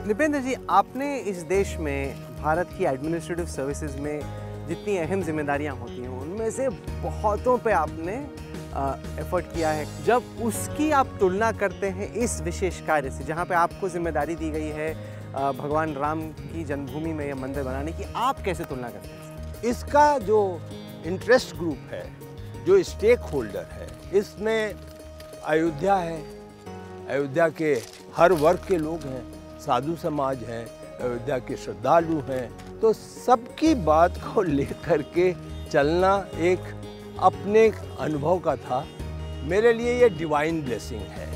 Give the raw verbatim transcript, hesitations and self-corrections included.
निपेंद्र जी, आपने इस देश में भारत की एडमिनिस्ट्रेटिव सर्विसेज में जितनी अहम जिम्मेदारियां होती हैं उनमें से बहुतों पे आपने एफर्ट किया है। जब उसकी आप तुलना करते हैं इस विशेष कार्य से जहां पे आपको जिम्मेदारी दी गई है आ, भगवान राम की जन्मभूमि में यह मंदिर बनाने की, आप कैसे तुलना करते हैं? इसका जो इंटरेस्ट ग्रुप है, जो स्टेक होल्डर है, इसमें अयोध्या है, अयोध्या के हर वर्ग के लोग हैं, साधु समाज हैं, अयोध्या के श्रद्धालु हैं, तो सबकी बात को लेकर के चलना एक अपने अनुभव का था। मेरे लिए ये डिवाइन ब्लेसिंग है।